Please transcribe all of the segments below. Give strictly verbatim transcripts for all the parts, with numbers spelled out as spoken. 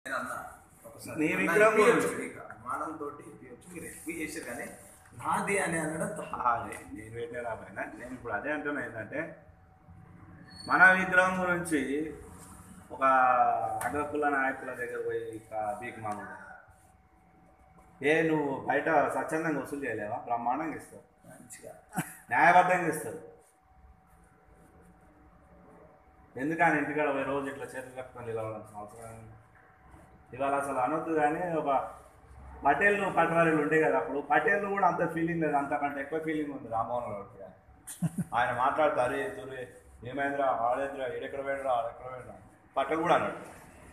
నీ విగ్రహం మానంతో మీరు ఎక్కువ చేశారు కానీ నాది అని అనడం నేను పెట్టిన రాబోయినా నేను ఇప్పుడు అదే అంటున్నా ఏంటంటే మన విగ్రహం గురించి ఒక అగ్రకుల నాయకుల దగ్గర పోయి ఇక బీక్ మామూలు ఏ నువ్వు బయట స్వచ్ఛందంగా వసూలు చేయలేవా? బ్రహ్మాండంగా ఇస్తావు, మంచిగా న్యాయబద్ధంగా ఇస్తారు. ఎందుకని ఇంటికాడ పోయి రోజు ఇట్లా చేతులు కట్టుకొని నిలవాల్సిన అవసరం ఇవాళ అసలు అనొద్దు. కానీ ఒక పటేళ్ళు పటవారీలు ఉండే కదా అప్పుడు, పటేళ్ళు కూడా అంత ఫీలింగ్ లేదు, అంతకంటే ఎక్కువ ఫీలింగ్ ఉంది రామ్మోహన్ రావు. ఆయన మాట్లాడతారు తురే ఏమైందిరా ఆడేదిరా ఏడెక్కడ పోయినరా ఆడెక్కడ పోయినరా పట్టలు కూడా అన్నాడు.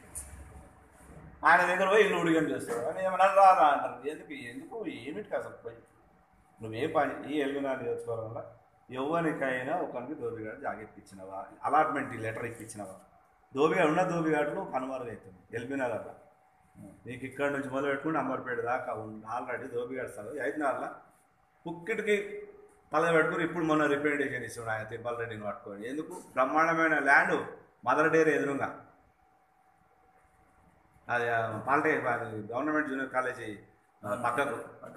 ఆయన దగ్గర పోయి ఇల్లు ఉడిగం చేస్తాడు అని ఏమన్నా రారా అంటారు. ఎందుకు ఎందుకు ఏమిటికి అసలు పోయి నువ్వేం పని ఈ ఎల్బీనా నియోజకవర్గం వల్ల ఎవరికైనా ఒకరికి దోబిగాడు జాగ్రత్త ఇచ్చినవా? Allotment letter ఇప్పించినవా? దోబిగాడు ఉన్న దోబిగాడులు కనుమరుగు అవుతుంది ఎల్బీనా దగ్గర. నీకు ఇక్కడ నుంచి మొదలు పెట్టుకుని అంబర్పేట దాకా ఆల్రెడీ దోబిగాడు సార్ ఐదు నాలుగుల కుక్కిటికి తల పెట్టుకుని ఇప్పుడు మొన్న రిప్రజెంటేషన్ ఇస్తున్నాడు ఆయన తిరుపతి రెడ్డిని పట్టుకొని. ఎందుకు? బ్రహ్మాండమైన ల్యాండ్ మదర్ డేరీ ఎదురుగా అది పాలిటే గవర్నమెంట్ జూనియర్ కాలేజీ పక్కకు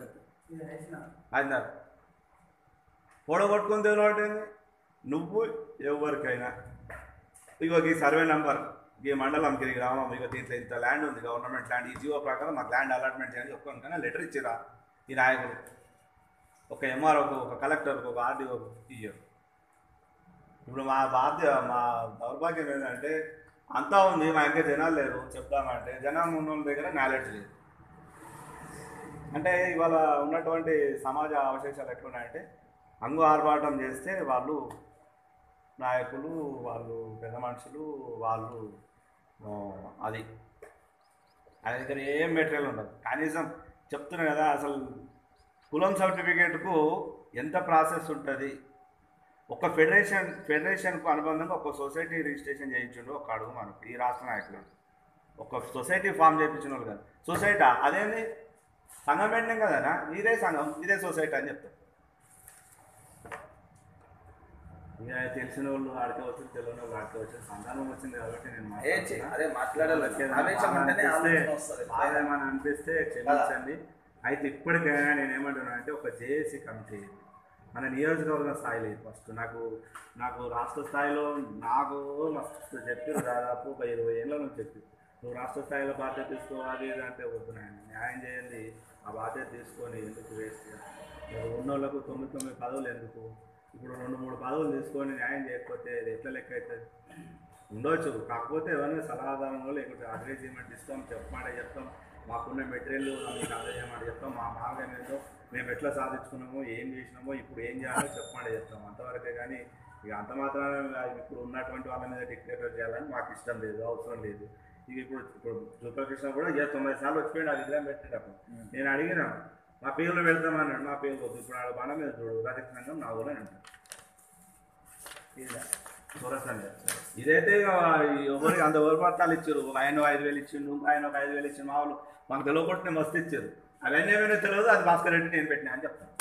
అది పొడగొట్టుకుని తెలియటే నువ్వు ఎవరికైనా ఇగో ఈ సర్వే నెంబర్ ఈ మండలంకి ఈ గ్రామం ఇక దీంట్లో ఇంత ల్యాండ్ ఉంది గవర్నమెంట్ ల్యాండ్ ఈ జీవో ప్రకారం మాకు ల్యాండ్ అలాట్మెంట్ చేయాలని చెప్పుకోను కానీ లెటర్ ఇచ్చిరా ఈ నాయకులు ఒక ఎంఆర్ఓకు ఒక కలెక్టర్కు ఒక ఆర్డీఓకు ఇయ్యరు. ఇప్పుడు మా బాధ్య మా దౌర్భాగ్యం ఏంటంటే అంతా ఉంది మా ఇంకా జనాలు లేరు చెప్తామంటే జనం ఉన్న వాళ్ళ దగ్గర నాలెడ్జ్ లేదు. అంటే ఇవాళ ఉన్నటువంటి సమాజ అవశేషాలు ఎట్లున్నాయంటే అంగు ఆర్భాటం చేస్తే వాళ్ళు నాయకులు వాళ్ళు పెద్ద మనుషులు వాళ్ళు అది ఆయన దగ్గర ఏం మెటీరియల్ ఉండదు. కనీసం చెప్తున్నా కదా అసలు కులం సర్టిఫికేట్కు ఎంత ప్రాసెస్ ఉంటుంది. ఒక ఫెడరేషన్ ఫెడరేషన్కు అనుబంధంగా ఒక సొసైటీ రిజిస్ట్రేషన్ చేయించుండ్రు ఒక అడుగు మనకు ఈ రాష్ట్ర నాయకులు ఒక సొసైటీ ఫామ్ చేయించిన వాళ్ళు కదా. సొసైటీ అదేంది సంఘం పెట్టినాం కదా ఇదే సంఘం ఇదే సొసైటీ అని చెప్తారు. ఇక తెలిసిన వాళ్ళు ఆడితే వచ్చింది తెలియని వాళ్ళు ఆడితే వచ్చింది సంతానం వచ్చింది కాబట్టి నేను అదే మాట్లాడాలి బాధేమని అనిపిస్తే క్షమించండి. అయితే ఇప్పటికైనా నేను ఏమంటున్నాను అంటే ఒక జేఏసీ కమిటీ మన నియోజకవర్గ స్థాయి లేదు. ఫస్ట్ నాకు నాకు రాష్ట్ర స్థాయిలో నాకు మస్తు చెప్పారు దాదాపు ఒక ఇరవై ఏళ్ళ నుంచి చెప్పి నువ్వు రాష్ట్ర స్థాయిలో బాధ్యత తీసుకోవాలి అంటే వద్దున్నాయని న్యాయం చేయండి. ఆ బాధ్యత తీసుకొని ఎందుకు వేస్ట్ ఉన్నోళ్ళకు తొమ్మిది తొమ్మిది పదవులు ఎందుకు ఇప్పుడు రెండు మూడు పదవులు తీసుకొని న్యాయం చేయకపోతే అది ఎట్లా లెక్క అవుతుంది? ఉండవచ్చు కాకపోతే ఎవరైనా సలహాదారంలో లేకపోతే అడ్వర్టైజ్మెంట్ ఇస్తాం చెప్పమాడే చెప్తాం మాకున్న మెటీరియల్ మీకు అందజేయమని చెప్తాం మా మార్గం ఏంటో మేము ఎట్లా సాధించుకున్నామో ఏం చేసినామో ఇప్పుడు ఏం చేయాలో చెప్పమంటే చెప్తాం అంతవరకే. కానీ ఇక అంత మాత్రాన ఇప్పుడు ఉన్నటువంటి వాళ్ళ మీద డిక్టేటర్ చేయాలని మాకు ఇష్టం లేదు అవసరం లేదు. ఇక ఇప్పుడు ఇప్పుడు జూపకృష్ణ కూడా ఇక తొంభై సార్లు వచ్చిపోయింది ఆ విగ్రహం పెట్టేటప్పుడు నేను అడిగినా మా పేర్లు పెడతామన్నాడు. నా పేరు వద్దు ఇప్పుడు ఆడ బాణ మీద చూడు రజక సంఘం నా ఊరే అంటాడు చూరసండి. ఇదైతే ఎవరికి అంత ఓర్పత్తాలు ఇచ్చారు. ఒక ఆయన ఐదు వేలు ఇచ్చిండు ఆయన ఒక ఐదు వేలు ఇచ్చిండు మా వాళ్ళు మాకు తెలియకొట్టిన మస్తు ఇచ్చారు. అవన్నీ ఏమైనా తెలియదు అది భాస్కర్ రెడ్డి నేను పెట్టినా అని చెప్తాను.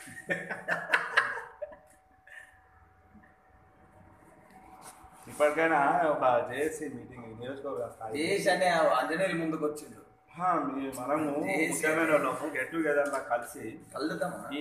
ఇప్పటికైనా ఒక జేఏసీ మీటింగ్ నియోజకవర్గ అనే ఆంజనేయులు ముందుకు వచ్చిండు. మనము ముఖ్యమైన వాళ్ళము గెట్ టుగెదర్ లా కలిసి ఈ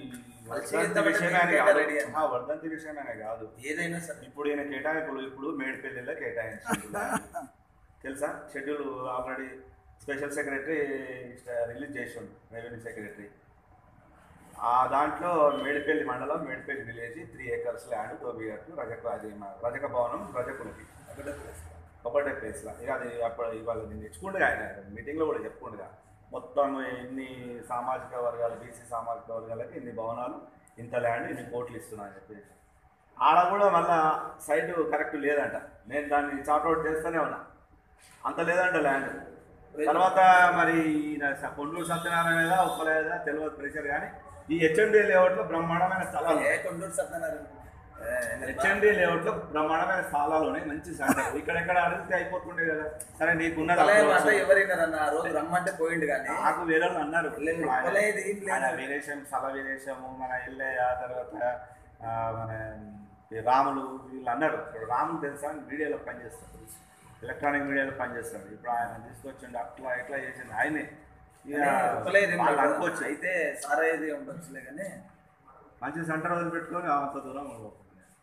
వర్ధంతి విషయమే కాదు ఏదైనా సరే ఇప్పుడు ఈయన కేటాయింపులు ఇప్పుడు మేడిపల్లిలో కేటాయించారు తెలుసా? Schedule already special secretary release చేసిండు రెవెన్యూ సెక్రటరీ. ఆ దాంట్లో మేడిపల్లి మండలం Medipalli village three acres land తోబిగట్టు రజక అది రజక భవనం రజకులకి ఒకటే ప్లేస్లో. ఇక అది అప్పుడు ఇవాళ నేను తెచ్చుకుంటుగా ఆయన మీటింగ్లో కూడా చెప్పుకుంటుగా మొత్తం ఇన్ని సామాజిక వర్గాలు బీసీ సామాజిక వర్గాలకి ఇన్ని భవనాలు ఇంత ల్యాండ్ ఇన్ని కోట్లు ఇస్తున్నా అని చెప్పేసి ఆడ కూడా మళ్ళీ సైట్ కరెక్ట్ లేదంట. నేను దాన్ని చార్ట్అవుట్ చేస్తూనే ఉన్నా అంత లేదంట ల్యాండ్. తర్వాత మరి కొండూరు సత్యనారాయణ ఒక్కలేదా తెలియదు ప్రెషర్ కానీ ఈ హెచ్ఎండి లేఅవుట్లో బ్రహ్మాండమైన స్థలాలు కొండూరు సత్యనారాయణ హెచ్ఎండి లేఅవుట్లో బ్రహ్మాండమైన స్థలాలు ఉన్నాయి మంచి సెంటర్. ఇక్కడెక్కడ అడిగితే అయిపోతుండే కదా. సరే నీకున్న ఎవరైనా రోజు రమ్మంటే పోయిండు కానీ నాకు వేరే వాళ్ళు అన్నారు వీరేశం స్థల వీరేశము మన ఎల్లయ్య తర్వాత మన రాములు వీళ్ళు అన్నారు. రాములు తెలుసా వీడియోలో పనిచేస్తారు ఎలక్ట్రానిక్ మీడియాలో పనిచేస్తాడు. ఇప్పుడు ఆయన తీసుకొచ్చిండు అట్లా ఇట్లా చేసిండు ఆయనే. ఇక చెప్పలేదు వాళ్ళు అనుకోవచ్చు అయితే సారాయిది ఉండొచ్చులే కానీ మంచి సెంటర్ వదిలిపెట్టుకొని అంత దూరం ఉండబోతుంది.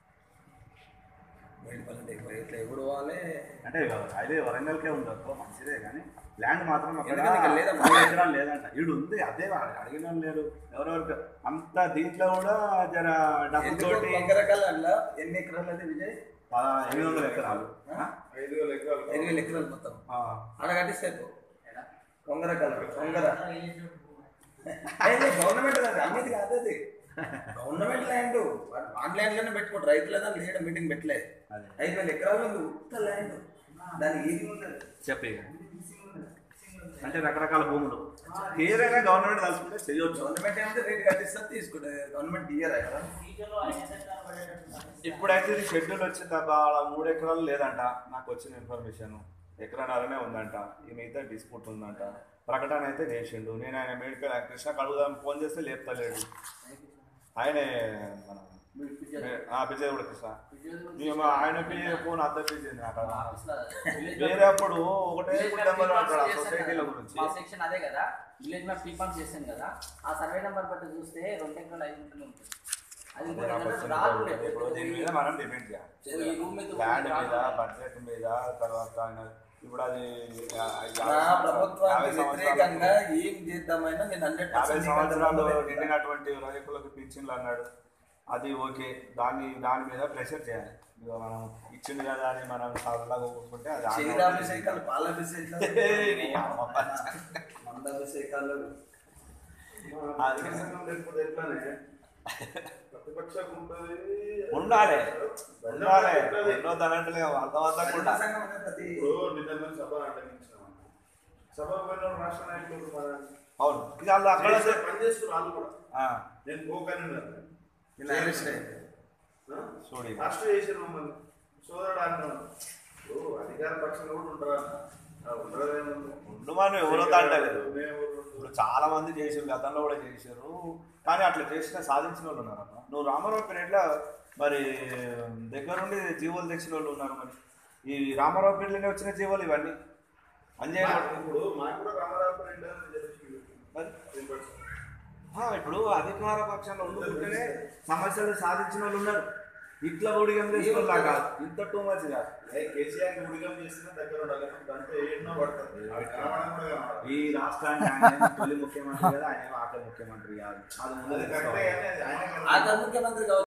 ఇట్లా ఎప్పుడు పోవాలి అంటే హైవే వరంగల్కే ఉండదు మంచిదే, కానీ ల్యాండ్ మాత్రం అక్కడ లేదా మూడు ఎకరాలు లేదంట. వీడు ఉంది అదే అడిగిన లేరు ఎవరెవరికి అంత. దీంట్లో కూడా జర డబ్బుతోటి ఎన్ని ఎకరాలు అయితే విజయ్ ఎనిమిది వందల ఎకరాలు ఐదు వేల ఎకరాలు ఐదు వేల ఎకరాలు మొత్తం అక్కడ కట్టిస్తే వంగర కలర్ వంగర గవర్నమెంట్ కాదు అన్నిది కాదు, అది గవర్నమెంట్ ల్యాండ్. ఆన్ ల్యాండ్ లోనే పెట్టుకోండి, రైతులదా లేడ మీటింగ్ పెట్టలేదు. ఐదు వేల ఎకరాలు ఉత్త ల్యాండ్, దానికి ఏది ఉంటుంది చెప్పి అంటే రకరకాల భూములు ఏదైనా గవర్నమెంట్ తలుచుకుంటే చేయవచ్చు. గవర్నమెంట్ ఏమంటే రేటు కట్టిస్తారు తీసుకుంటే గవర్నమెంట్ ఇయ్యరా కదా. ఇప్పుడైతే ఇది షెడ్యూల్ వచ్చింది తప్ప మూడు ఎకరాలు లేదంట నాకు వచ్చిన ఇన్ఫర్మేషన్. ఎకరన్నరనే ఉందంట, ఈ మిగతా డిస్ప్యూట్ ఉందంట. ప్రకటన అయితే చేసిండు. నేను ఆయన మెడికల్ కృష్ణ కడుగుదాం ఫోన్ చేస్తే లేపుతలేడు. ఆయనే మన పిచ్చే కూడా కృష్ణ మేము ఆయనకి ఫోన్ అర్థం చేసింది అక్కడ. వేరే అప్పుడు ఒకటే సొసైటీల గురించి సెక్షన్ అదే కదా, విలేజ్ మ్యాప్ టీపాన్ చేసాను కదా, ఆ సర్వే నెంబర్ బట్టి చూస్తే రెండు ఎకరాలు ఐదు గుంటలు ఉంటుంది. ఇప్పుడు దీని మీద మనం డిపెండ్ చేయాలి, ల్యాండ్ మీద బడ్జెట్ మీద. తర్వాత ఇప్పుడు అది ప్రభుత్వానికి వ్యతిరేకంగా ఏం చేద్దామైనా నేను హండ్రెడ్ యాభై సంవత్సరాలు నిండినటువంటి రైతులకు పింఛన్లు అన్నాడు, అది ఓకే. దాన్ని దాని మీద ప్రెషర్ చేయాలి. మనం ఇచ్చింది కదా అని మనం సరళగా కూర్చుంటే అది క్షీరాభిషేకాలు పాలాభిషేకాలు మందాభిషేకాలు ఉండాలి ఉండాలి ఎన్నో తనంటే అర్థవంతంగా సభ రాష్ట్ర నాయకులు అవును ఇది వాళ్ళు అక్కడ పనిచేస్తున్నారు. వాళ్ళు కూడా నేను పోకని చూడు రాష్ట్ర చేసారు మమ్మల్ని సోదరుడు అంటున్నాను. అధికార పక్షంలో కూడా ఉంటారా ఉండు మనం ఎవరో తాంటలేదు. ఇప్పుడు చాలా మంది చేసారు, గతంలో కూడా చేశారు, కానీ అట్లా చేసిన సాధించిన వాళ్ళు ఉన్నారు అన్న. నువ్వు రామారావు పేరుట్లా మరి దగ్గరుండి జీవోలు తెచ్చిన వాళ్ళు ఉన్నారు. మరి ఈ రామారావు పేరులోనే వచ్చిన జీవోలు ఇవన్నీ అంజయ్య. ఇప్పుడు మాకు కూడా రామారావు పేరు ఇప్పుడు అధికార పక్షంలో ఉండుకుంటేనే సమస్యలు సాధించిన వాళ్ళు ఉన్నారు. ఇట్లా ఊడిగం చేసుకోవాలా కాదు, ఇంత టూ మచ్ కాదు. కేసీఆర్ ఊడిగం చేసిన దగ్గర ఉండాలి, దాంట్లో ఎన్నో పడుతుంది. ఈ రాష్ట్రానికి ఆయన తొలి ముఖ్యమంత్రి కదా, ఆయన ఆఖరి ముఖ్యమంత్రి కాదు. అది ముందు ఆఖరి ముఖ్యమంత్రి కాదు.